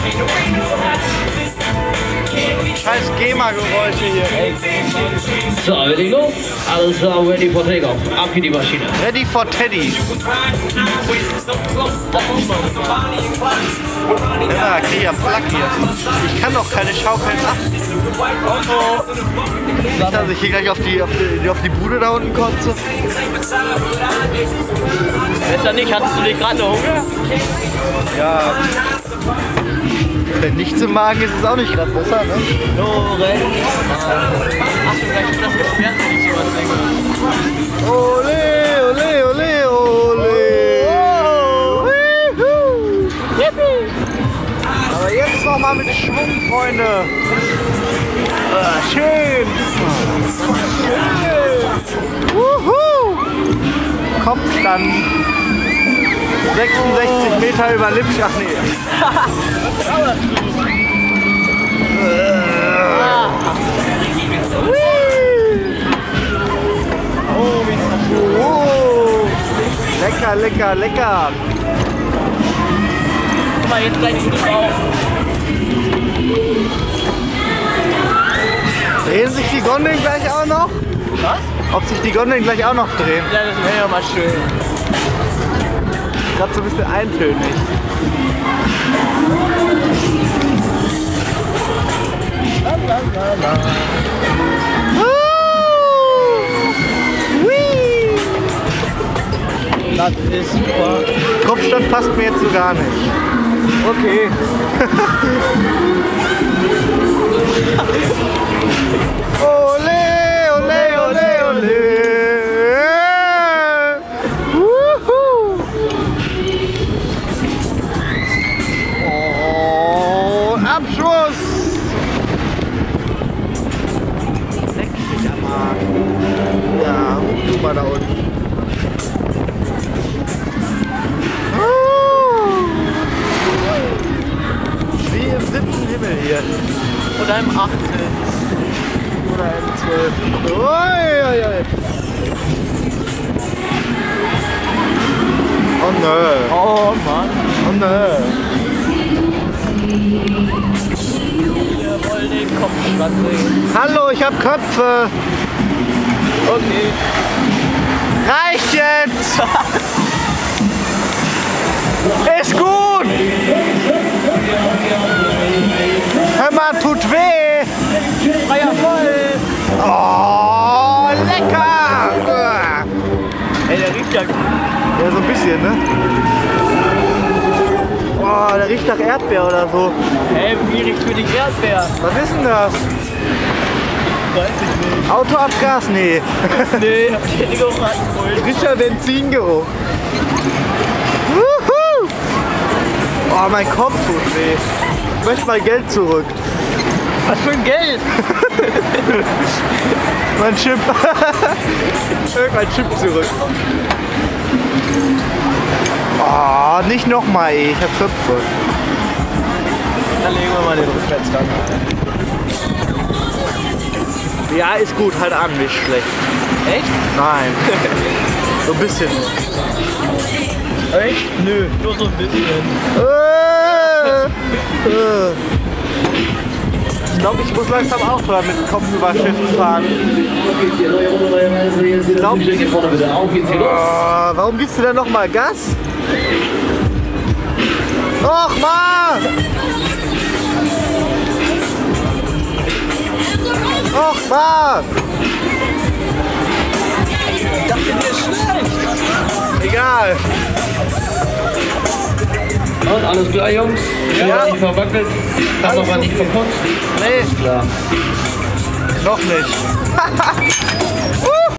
Scheiß GEMA-Geräusche hier. So, wir legen los. Alles klar, ready for takeoff. Ab geht die Maschine. Ready for Teddy. Ja, krieg ja Plack hier. Ich kann doch keine Schaukeln machen. Nicht, dass ich hier gleich auf die Bude da unten kotze. Besser nicht, hattest du nicht gerade eine Hunger? Ja. Wenn nichts im Magen ist, ist es auch nicht gerade besser, ne? Lorenz. Ach, vielleicht ist das gesperrt, wenn ich sowas denke. Ole, ole, ole, ole. Aber jetzt noch mal mit Schwung, Freunde. Schön. Kopfstand. 66 Meter über Lipsch. Ach nee. Lecker, lecker, lecker. Guck mal, jetzt gleich gut drauf. Drehen sich die Gondeln gleich auch noch? Was? Ob sich die Gondeln gleich auch noch drehen? Ja, das wäre ja mal schön. Gerade so ein bisschen eintönig. Das ist super. Kopfstand passt mir jetzt so gar nicht. Okay. Ole, ole, ole, ole. Wuhu. Und Abschuss. Leck dich am Arsch. Ja, du mal da unten. Wie im 7. Himmel hier. Oder im 8. Oder im 12. Oi, oi, oi. Oh nö. Oh Mann. Oh nö. Wir wollen den Kopfstand sehen. Hallo, ich hab Köpfe. Okay. Reicht jetzt. Ist gut. Hör mal, tut weh. Freier voll. Oh, lecker. Ey, der riecht ja gut. Ja, so ein bisschen, ne? Oh, der riecht nach Erdbeer oder so. Ey, wie riecht für die Erdbeer? Was ist denn das? Weiß ich nicht. Autoabgas? Nee. Nee, hab ich nicht gefragt. Riecht ja Benzingeruch. Wuhu. Oh, mein Kopf tut weh. Ich möchte mal Geld zurück. Was für ein Geld? Mein Chip. Irgendein Chip zurück. Oh, nicht nochmal, ey. Ich hab Köpfe. Dann legen wir mal den Rückwärtsgang ein. Ja, ist gut, halt an, nicht schlecht. Echt? Nein. So ein bisschen. Echt? Nö, nur so ein bisschen. Ich glaube, ich muss langsam aufhören mit Kopf über Schiff fahren. Warum gibst du denn noch mal Gas? Och, Mann! Och, Mann! Ich dachte, mir ist schlecht. Egal. Und alles klar, Jungs? Ja. Nicht verwackelt. Hat aber nicht verputzt. Nee, Klar. noch nicht.